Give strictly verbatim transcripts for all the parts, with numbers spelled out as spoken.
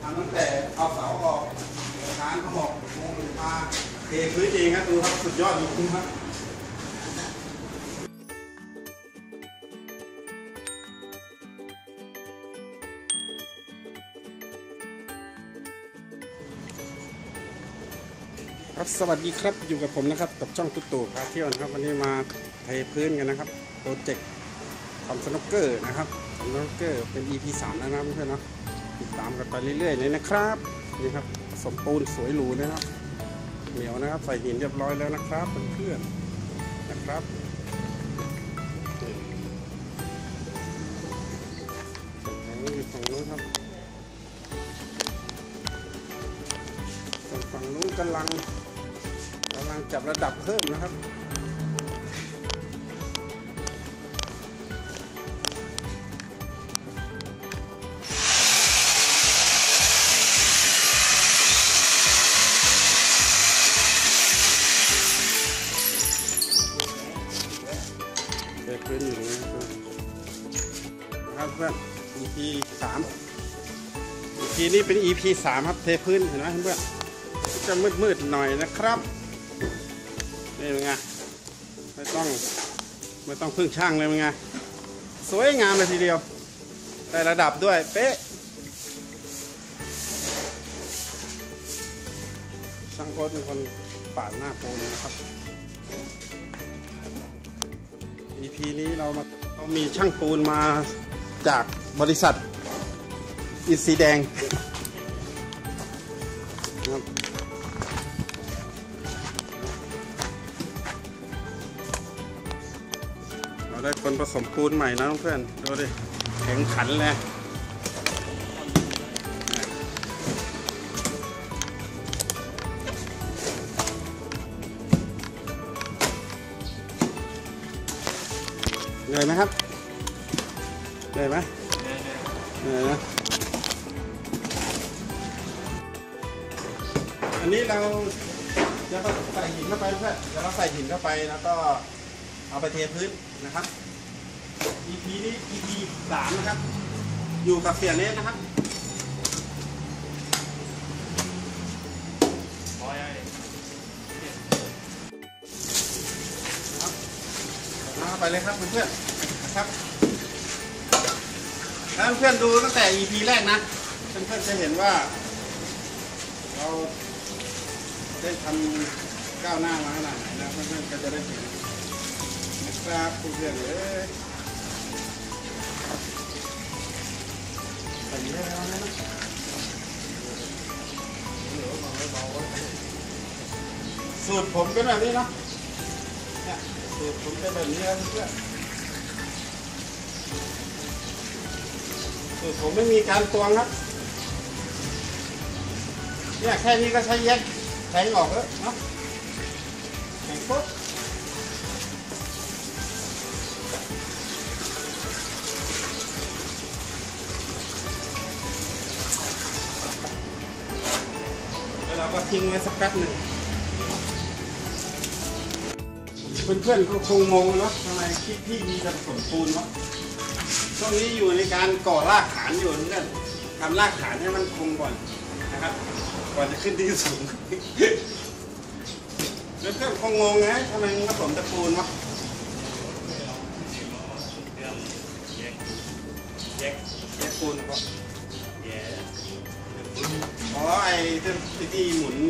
ทำตั้งแต่เอาเสาออกคานออกโมงมาเทพื้นเองครับดูครับสุดยอดจริงๆครับครับสวัสดีครับอยู่กับผมนะครับกับช่องตุ๊ตู่พาเที่ยวนะครับวันนี้มาเทพื้นกันนะครับโปรเจกต์ทำสนุกเกอร์นะครับสนุกเกอร์เป็น อี พี สามแล้วนะเพื่อนๆเนาะติดตามกันไปเรื่อยๆเลยนะครับนี่ครับผสมปูนสวยหรูนะครับเหนียวนะครับใส่หินเรียบร้อยแล้วนะครับเพื่อนๆนะครับอยู่ฝั่งนู้นครับฝั่งนู้นกำลังกำลังจับระดับเพิ่มนะครับเทพื้นอยู่นะครับเพื่อน อี พี สาม อี พี นี้เป็น อี พี สามครับเทพื้นเห็นไหมเพื่อนจะมืดๆหน่อยนะครับนี่เป็นไงไม่ต้องไม่ต้องพึ่งช่างเลยเป็นไงสวยงามเลยทีเดียวได้ระดับด้วยเป๊ะช่างโค้ดเป็นคนปาดหน้าปูนนะครับ อี พี นี้เรามาเรามีช่างปูนมาจากบริษัทอินซีแดงนะครับเราได้คนผสมปูนใหม่นะเพื่อนดูดิแข็งขันเลยเหนื่อยไหมครับเหนื่อยไหมเหนื่อยนะอันนี้เราจะใส่หินเข้าไปเพื่อนเดี๋ยวเราใส่หินเข้าไปแล้วก็เอาไปเทพื้นนะครับ อี พี นี้ อี พี สามนะครับอยู่กับเสียเนสนะครับเอาไปเลยครับเพื่อนๆนะครับถ้าเพื่อนดูตั้งแต่ อี พี แรกนะเพื่อนๆจะเห็นว่าเราได้ทำก้าวหน้ามาขนาดไหนนะเพื่อนๆก็จะได้เห็นนะครับเพื่อนๆเลยใส่ได้แล้วนะสูตรผมเป็นแบบนี้เนาะเนี่ยสูตรผมเป็นแบบนี้นะเพื่อนสูตรผมไม่มีการตวงครับเนี่ยแค่นี้ก็ใช้แยกแทงออกแล้วเนาะแทงปุ๊บแล้วเราก็ทิ้งไว้สักแป๊บหนึ่งเพื่อนๆก็คงงงเนาะทำไมคิดที่มีแต่ผสมปูนเนาะช่วงนี้อยู่ในการก่อรากฐานอยู่นั่นทำรากฐานให้มันคงก่อนนะครับก่อนจะขึ้นที่สูงเพื่อนๆคงงงไงทำไมผสมตะปูนวะแยกแยกปูนเพราะอ๋อไอ้ที่ที่หมุน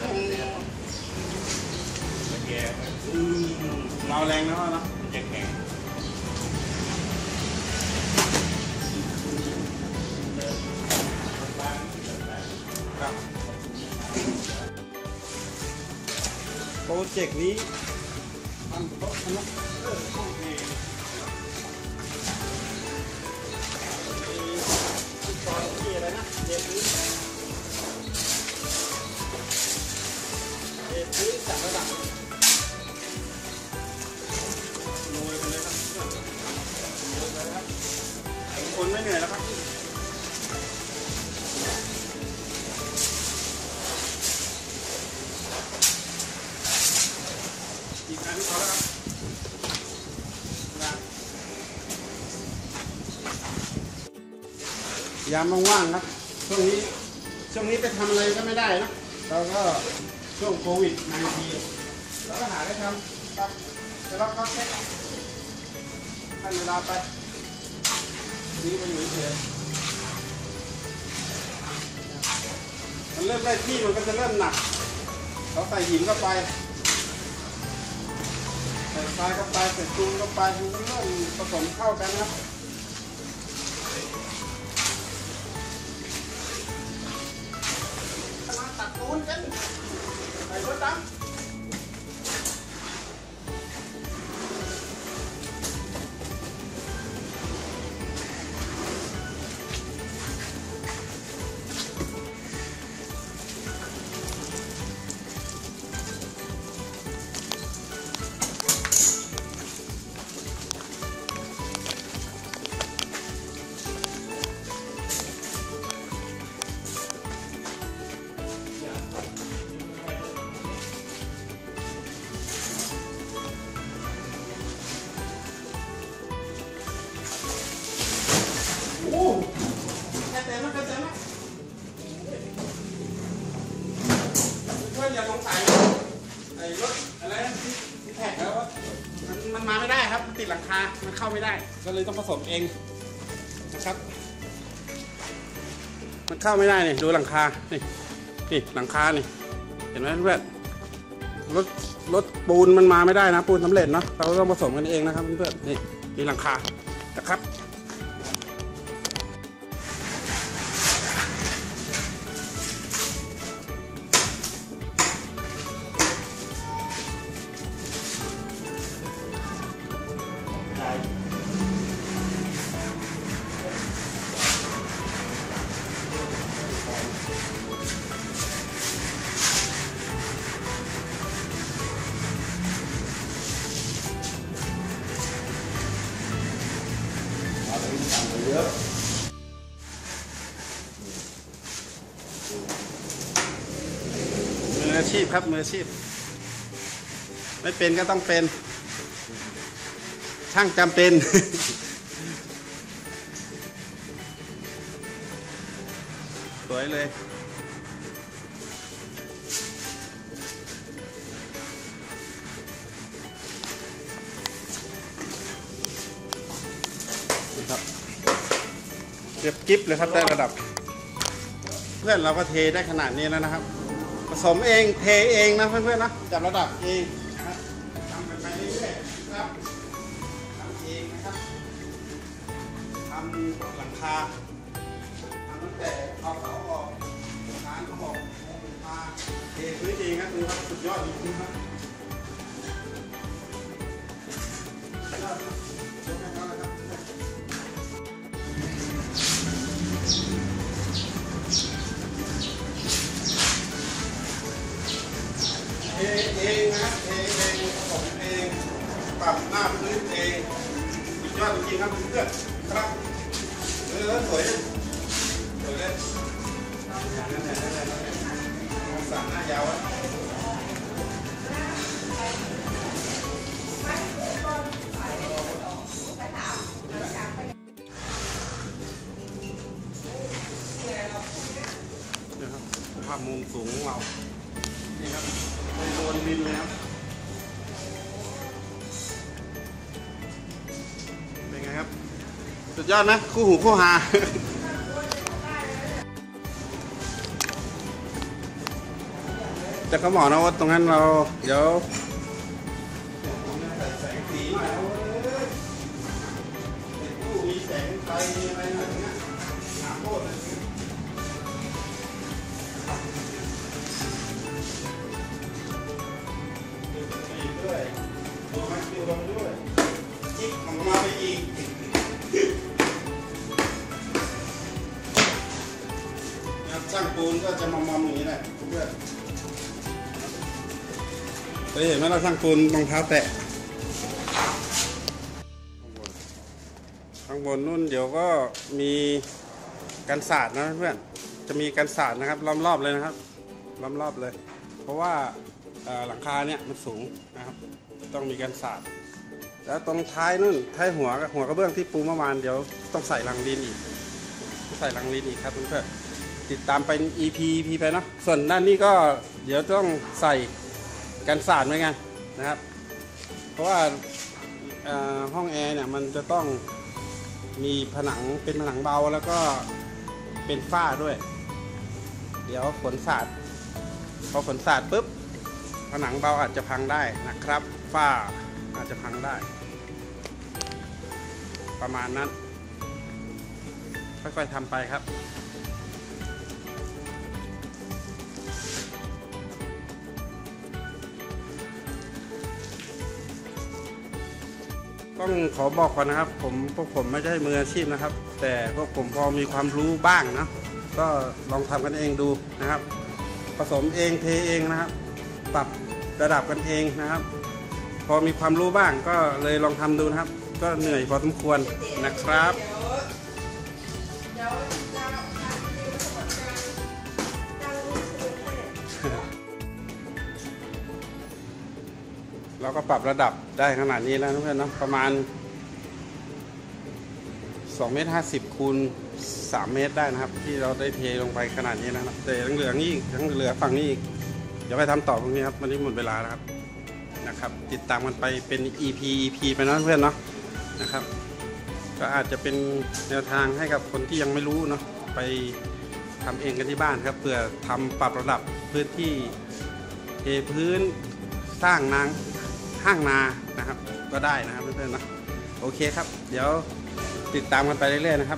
เราแรงนะพ่อเนาะแยกแข็งโปรเจกต์นี้ทำโต๊ะสนุกเกอร์ห้องเองตอนที่อะไรนะเด็ดพื้นเด็ดพื้นจับระดับโรยไปเลยครับโรยไปเลยครับคนไม่เหนื่อยแล้วครับอีกครั้งพอแล้วครับยามว่างๆครับช่วงนี้ช่วงนี้ไปทำอะไรก็ไม่ได้นะเราก็ช่วงโควิดสิบเก้าเราก็หาได้ทำครับจะรับเขาเช็คให้เวลาไปนี่มันอยู่เฉยมันเริ่มได้ที่มันก็จะเริ่มหนักเราใส่หินเข้าไปใส่ทรายเข้าไปใส่ปูนเข้าไปมันก็เริ่มผสมเข้ากันครับมาตัดปูนกันใส่รถดำโอ้แค่เต็มแล้วแค่เต็มแล้วเพื่อนอย่าสงสัยไอ้รถอะไรที่แท็กแล้วว่ามันมันมาไม่ได้ครับมันติดหลังคา มันเข้าไม่ได้ก็เลยต้องผสมเองนะครับมันเข้าไม่ได้นี่ดูหลังคานี่นี่หลังคานี่เห็นไหมเพื่อนรถรถปูนมันมาไม่ได้นะปูนสำเร็จเนาะเราต้องผสมกันเองนะครับเพื่อนนี่นี่หลังคานะครับเยอะมืออาชีพครับมืออาชีพไม่เป็นก็ต้องเป็นช่างจำเป็น สวยเลยครับเรียบกิ๊บเลยครับได้ระดับเพื่อนเราก็เทได้ขนาดนี้แล้วนะครับผสมเองเทเองนะเพื่อนๆนะจับระดับเองนะครับทำไปเรื่อยๆครับทำเองนะครับทำหลังคาทำตั้งแต่เอาเสาออกฐานเขาบอกหลังคาเทพื้นเองครับดูครับสุดยอดจริงๆครับสุดยอดยกให้เขาเลยครับเองเองนะเองเองผมเองปรับหน้าพื้นเองสุดยอดจริงๆครับเพื่อนครับเออสวยสวยเลยอย่างนั้นแหละนั่นแหละสามหน้ายาวอ่ะนี่ครับภาพมุมสูงของเรานี่ครับเป็นโดนดินเลยครับเป็นไงครับสุดยอดไหมคู่หูคู่หา แต่เขาบอกนะว่าตรงนั้นเราเดี๋ยวแสงสีหน่อยตู้มีแสงไฟอะไรแบบนี้หนาโคตรเลยด้วยดูมันดูลงด้วยจิ๊กของมาไปอีกช่างปูนก็จะมอมๆอย่างนี้แหละเพื่อนเคยเห็นไหมเราช่างปูนรองเท้าแตะข้างบนนู่นเดี๋ยวก็มีกันศาสตร์นะเพื่อนจะมีกันศาสตร์นะครับล้อมรอบเลยนะครับล้อมรอบเลยเพราะว่าหลังคาเนี่ยมันสูงนะครับต้องมีกันศาสตร์แล้วตรงท้ายนู่นท้ายหัวหัวกระเบื้องที่ปูเมื่อวานเดี๋ยวต้องใส่รังดินอีกใส่รังดินอีกครับเพื่อนติดตามเป็น อี พี อี พี ไปเนาะส่วนด้านนี้ก็เดี๋ยวต้องใส่กันสาดเหมือนกันนะครับเพราะว่าห้องแอร์เนี่ยมันจะต้องมีผนังเป็นผนังเบาแล้วก็เป็นฝ้าด้วยเดี๋ยวฝนสาดพอฝนสาดปุ๊บผนังเบาอาจจะพังได้นะครับฝ้าอาจจะพังได้ประมาณนั้นค่อยๆทำไปครับต้องขอบอกก่อนนะครับผมพวกผมไม่ใช่มืออาชีพนะครับแต่พวกผมพอมีความรู้บ้างนะก็ลองทำกันเองดูนะครับผสมเองเทเองนะครับปรับระดับกันเองนะครับพอมีความรู้บ้างก็เลยลองทำดูนะครับก็เหนื่อยพอสมควรนะครับเราก็ปรับระดับได้ขนาดนี้แล้วเพื่อนๆเนาะประมาณสองเมตรห้าสิบคูณสามเมตรได้นะครับที่เราได้เทลงไปขนาดนี้นะครับแต่ยังเหลือนี่ยังเหลือฝั่งนี้อีกเดี๋ยวไปทำต่อตรงนี้ครับวันนี้หมดเวลาแล้วครับนะครับติดตามกันไปเป็น อี พี อี พี ไปนะเพื่อนเนาะนะครับก็อาจจะเป็นแนวทางให้กับคนที่ยังไม่รู้เนาะไปทำเองกันที่บ้านครับเพื่อทำปรับระดับพื้นที่เทพื้นสร้างนางห้างนานะครับก็ได้นะครับเพื่อนๆนะโอเคครับเดี๋ยวติดตามกันไปเรื่อยๆนะครับ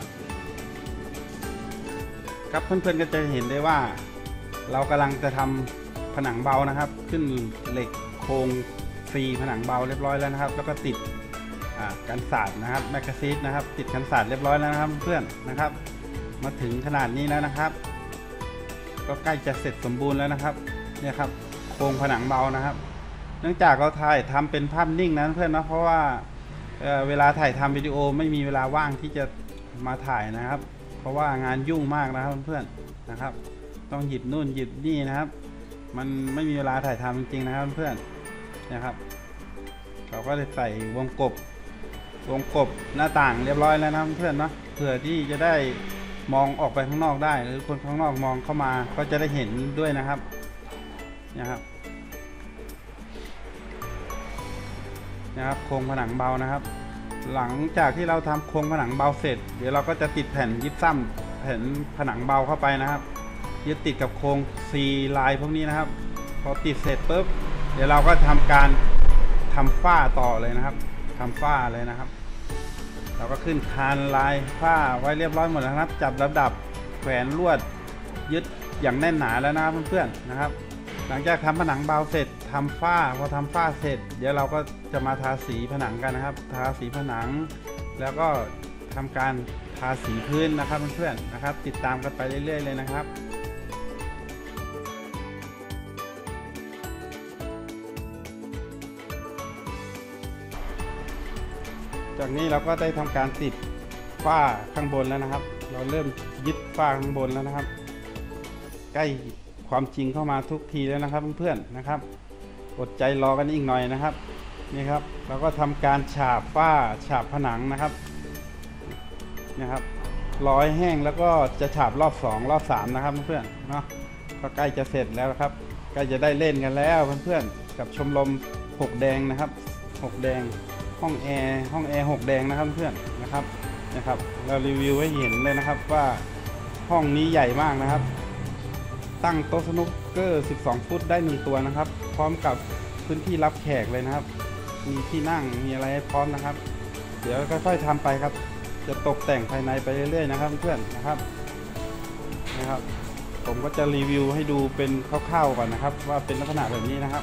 ครับเพื่อนๆก็จะเห็นได้ว่าเรากำลังจะทำผนังเบานะครับขึ้นเหล็กโครงฟรีผนังเบาเรียบร้อยแล้วนะครับแล้วก็ติดกันสาดนะครับแมกกาซีนนะครับติดกันสาดเรียบร้อยแล้วนะครับเพื่อนนะครับมาถึงขนาดนี้แล้วนะครับก็ใกล้จะเสร็จสมบูรณ์แล้วนะครับเนี่ยครับโครงผนังเบานะครับเนื่องจากเราถ่ายทำเป็นภาพนิ่งนะเพื่อนนะเพราะว่า เ, เวลาถ่ายทำวิดีโอไม่มีเวลาว่างที่จะมาถ่ายนะครับเพราะว่างานยุ่งมากนะครับเพื่อนๆนะครับต้องหยิบนู่นหยิบนี่นะครับมันไม่มีเวลาถ่ายทำจริงๆนะครับเพื่อนนะครับเราก็จะใส่วงกบวงกบหน้าต่างเรียบร้อยแล้วนะเพื่อนเนาะเพื่อที่จะได้มองออกไปข้างนอกได้หรือคนข้างนอกมองเข้ามาก็จะได้เห็นด้วยนะครับนะครับนะครับโครงผนังเบานะครับหลังจากที่เราทำโครงผนังเบาเสร็จเดี๋ยวเราก็จะติดแผ่นยิบซ้ำแผ่นผนังเบาเข้าไปนะครับยึดติดกับโครงซีลายพวกนี้นะครับพอติดเสร็จปุ๊บเดี๋ยวเราก็ทำการทำฝ้าต่อเลยนะครับทำฝ้าเลยนะครับเราก็ขึ้นคานลายฝ้าไว้เรียบร้อยหมดแล้วครับจับระดับแขวนลวดยึดอย่างแน่นหนาแล้วนะครับเพื่อนๆนะครับหลังจากทำผนังเบาเสร็จทำฝ้าพอทำฝ้าเสร็จเดี๋ยวเราก็จะมาทาสีผนังกันนะครับทาสีผนังแล้วก็ทำการทาสีพื้นนะครับเพื่อนๆนะครับติดตามกันไปเรื่อยๆเลยนะครับจากนี้เราก็ได้ทำการติดฝ้าข้างบนแล้วนะครับเราเริ่มยึดฝ้าข้างบนแล้วนะครับใกล้ความจริงเข้ามาทุกทีแล้วนะครับเพื่อนๆนะครับอดใจรอกันอีกหน่อยนะครับนี่ครับเราก็ทำการฉาบฝ้าฉาบผนังนะครับนะครับร้อยแห้งแล้วก็จะฉาบรอบสองรอบสามนะครับเพื่อนๆเนาะก็ใกล้จะเสร็จแล้วครับใกล้จะได้เล่นกันแล้วเพื่อนๆกับชมรมหกแดงนะครับหกแดงห้องแอร์ห้องแอร์หกแดงนะครับเพื่อนนะครับนะครับเรารีวิวให้เห็นเลยนะครับว่าห้องนี้ใหญ่มากนะครับตั้งโต๊ะสนุกเกอร์สิบสองฟุตได้หนึ่งตัวนะครับพร้อมกับพื้นที่รับแขกเลยนะครับมีที่นั่งมีอะไรให้พร้อมนะครับเดี๋ยวค่อยๆทำไปครับจะตกแต่งภายในไปเรื่อยๆนะครับเพื่อนนะครับนะครับผมก็จะรีวิวให้ดูเป็นคร่าวๆก่อนนะครับว่าเป็นลักษณะแบบนี้นะครับ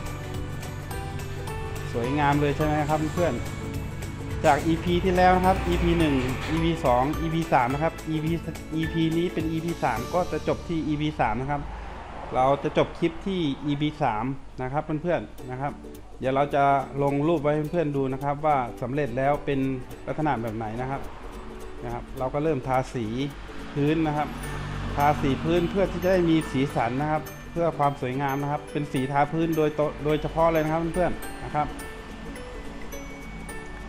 สวยงามเลยใช่ไหมครับเพื่อนจาก อี พี ที่แล้วนะครับ อี พี หนึ่ง อี พี สอง อี พี สามนะครับ อี พี อี พี นี้เป็น อี พี สามก็จะจบที่ อี พี สามนะครับเราจะจบคลิปที่ อี พี สามนะครับเพื่อนๆนะครับเดี๋ยวเราจะลงรูปไว้ให้เพื่อนๆดูนะครับว่าสำเร็จแล้วเป็นลักษณะแบบไหนนะครับนะครับเราก็เริ่มทาสีพื้นนะครับทาสีพื้นเพื่อที่จะได้มีสีสันนะครับเพื่อความสวยงามนะครับเป็นสีทาพื้นโดยโดยเฉพาะเลยนะครับเพื่อนๆนะครับ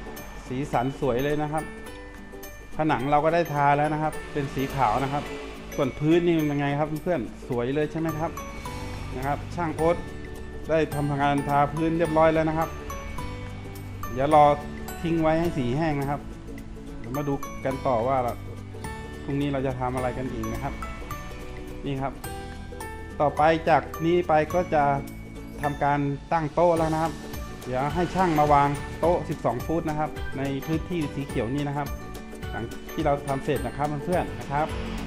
สีสันสวยเลยนะครับผนังเราก็ได้ทาแล้วนะครับเป็นสีขาวนะครับส่วนพื้นนี่เป็นยังไงครับเพื่อนๆสวยเลยใช่ไหมครับนะครับช่างโอ๊ตได้ทำงานทาพื้นเรียบร้อยแล้วนะครับเดี๋ยวรอทิ้งไว้ให้สีแห้งนะครับมาดูกันต่อว่าพรุ่งนี้เราจะทำอะไรกันอีกนะครับนี่ครับต่อไปจากนี้ไปก็จะทำการตั้งโต๊ะแล้วนะครับเดี๋ยวให้ช่างมาวางโต๊ะสิบสองฟุตนะครับในพื้นที่สีเขียวนี่นะครับหลังที่เราทำเสร็จนะครับเพื่อนๆนะครับ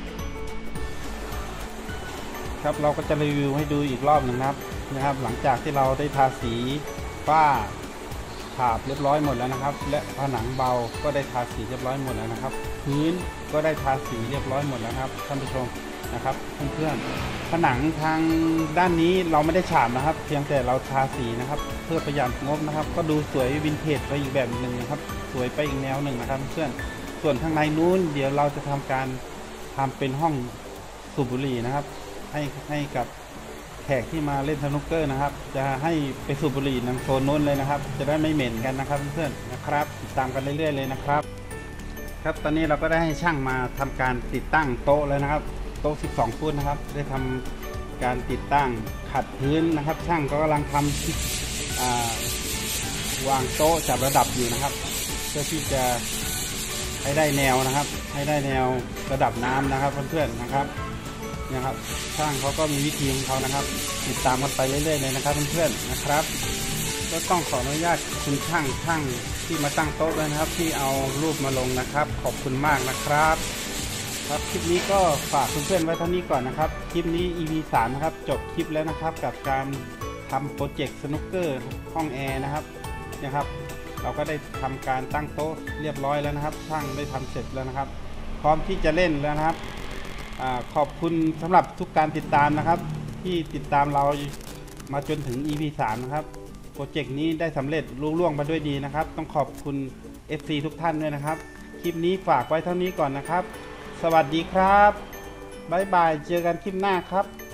ครับเราก็จะรีวิวให้ดูอีกรอบหนึ่งนะครับนะครับหลังจากที่เราได้ทาสีฝ้าฉาบเรียบร้อยหมดแล้วนะครับและผนังเบาก็ได้ทาสีเรียบร้อยหมดแล้วนะครับพื้นก็ได้ทาสีเรียบร้อยหมดแล้วครับท่านผู้ชมนะครับเพื่อนๆผนังทางด้านนี้เราไม่ได้ฉาบนะครับเพียงแต่เราทาสีนะครับเพื่อประหยัดงบนะครับก็ดูสวยวินเทจไปอีกแบบหนึ่งนะครับสวยไปอีกแนวหนึ่งนะครับเพื่อนส่วนข้างในนู้นเดี๋ยวเราจะทำการทำเป็นห้องสูบบุหรี่นะครับให้ให้กับแขกที่มาเล่นสนุกเกอร์นะครับจะให้ไปสูบบุหรี่ในโซนนู้นเลยนะครับจะได้ไม่เหม็นกันนะครับเพื่อนๆนะครับติดตามกันเรื่อยๆเลยนะครับครับตอนนี้เราก็ได้ให้ช่างมาทำการติดตั้งโต๊ะแล้วนะครับโต๊ะสิบสองฟุตนะครับได้ทำการติดตั้งขัดพื้นนะครับช่างก็กำลังทำวางโต๊ะจับระดับอยู่นะครับเพื่อที่จะให้ได้แนวนะครับให้ได้แนวระดับน้ำนะครับเพื่อนๆนะครับนะครับช่างเขาก็มีวิธีของเขานะครับติดตามกันไปเรื่อยๆเลยนะครับเพื่อนๆนะครับก็ต้องขออนุญาตคุณช่างช่างที่มาตั้งโต๊ะด้วยนะครับที่เอารูปมาลงนะครับขอบคุณมากนะครับครับคลิปนี้ก็ฝากเพื่อนๆไว้เท่านี้ก่อนนะครับคลิปนี้ อี พี สามนะครับจบคลิปแล้วนะครับกับการทำโปรเจกต์สนุกเกอร์ห้องแอร์นะครับนะครับเราก็ได้ทำการตั้งโต๊ะเรียบร้อยแล้วนะครับช่างได้ทำเสร็จแล้วนะครับพร้อมที่จะเล่นแล้วนะครับขอบคุณสำหรับทุกการติดตามนะครับที่ติดตามเรามาจนถึง อี พี สามนะครับโปรเจกต์นี้ได้สำเร็จลุล่วงมาด้วยดีนะครับต้องขอบคุณ เอฟ ซี ทุกท่านด้วยนะครับคลิปนี้ฝากไว้เท่านี้ก่อนนะครับสวัสดีครับบ๊ายบายเจอกันคลิปหน้าครับ